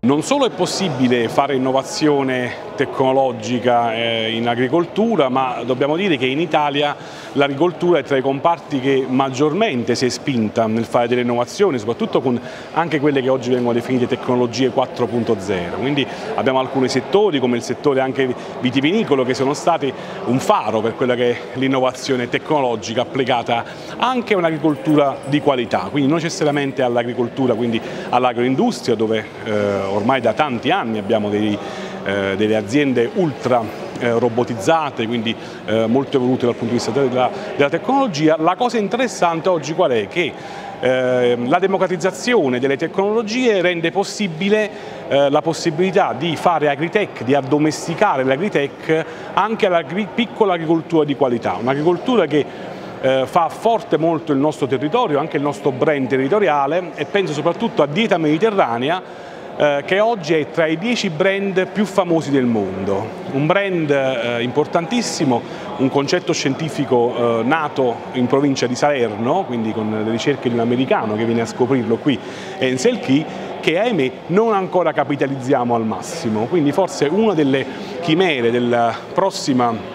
Non solo è possibile fare innovazione tecnologica in agricoltura, ma dobbiamo dire che in Italia l'agricoltura è tra i comparti che maggiormente si è spinta nel fare delle innovazioni, soprattutto con anche quelle che oggi vengono definite tecnologie 4.0. Quindi abbiamo alcuni settori, come il settore anche vitivinicolo, che sono stati un faro per quella che è l'innovazione tecnologica applicata anche a un'agricoltura di qualità, quindi non necessariamente all'agricoltura, quindi all'agroindustria, dove ormai da tanti anni abbiamo delle aziende ultra robotizzate, quindi molto evolute dal punto di vista della tecnologia. La cosa interessante oggi qual è? Che la democratizzazione delle tecnologie rende possibile la possibilità di fare agritech, di addomesticare l'agritech anche alla piccola agricoltura di qualità, un'agricoltura che fa forte molto il nostro territorio, anche il nostro brand territoriale, e penso soprattutto a Dieta Mediterranea, che oggi è tra i 10 brand più famosi del mondo. Un brand importantissimo, un concetto scientifico nato in provincia di Salerno, quindi con le ricerche di un americano che viene a scoprirlo qui, Ansel Keys, che ahimè non ancora capitalizziamo al massimo. Quindi forse una delle chimere della prossima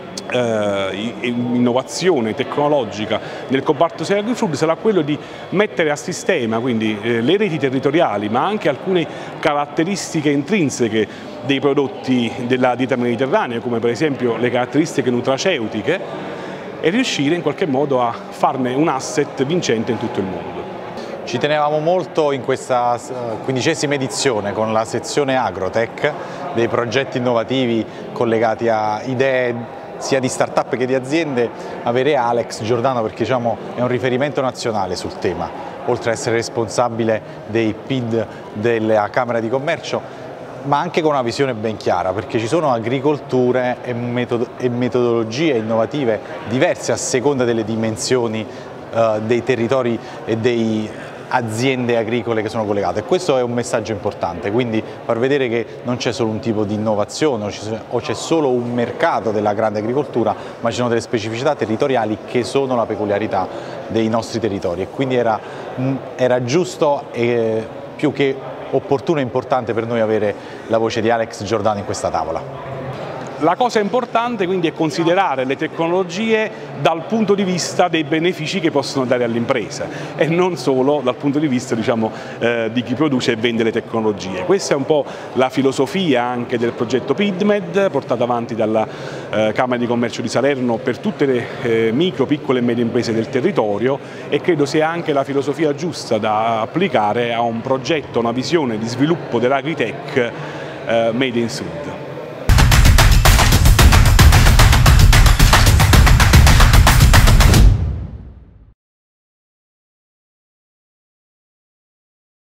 innovazione tecnologica nel comparto agri-food sarà quello di mettere a sistema quindi le reti territoriali, ma anche alcune caratteristiche intrinseche dei prodotti della dieta mediterranea, come per esempio le caratteristiche nutraceutiche, e riuscire in qualche modo a farne un asset vincente in tutto il mondo. Ci tenevamo molto in questa 15ª edizione, con la sezione Agrotech, dei progetti innovativi collegati a idee sia di start-up che di aziende, avere Alex Giordano, perché diciamo è un riferimento nazionale sul tema, oltre ad essere responsabile dei PID della Camera di Commercio, ma anche con una visione ben chiara, perché ci sono agricolture e metodologie innovative diverse a seconda delle dimensioni dei territori e delle aziende agricole che sono collegate, e questo è un messaggio importante, quindi far vedere che non c'è solo un tipo di innovazione o c'è solo un mercato della grande agricoltura, ma ci sono delle specificità territoriali che sono la peculiarità dei nostri territori, e quindi era giusto e più che opportuno e importante per noi avere la voce di Alex Giordano in questa tavola. La cosa importante quindi è considerare le tecnologie dal punto di vista dei benefici che possono dare all'impresa e non solo dal punto di vista di chi produce e vende le tecnologie. Questa è un po' la filosofia anche del progetto PIDMED, portato avanti dalla Camera di Commercio di Salerno per tutte le micro, piccole e medie imprese del territorio, e credo sia anche la filosofia giusta da applicare a un progetto, una visione di sviluppo dell'agritech made in Sud.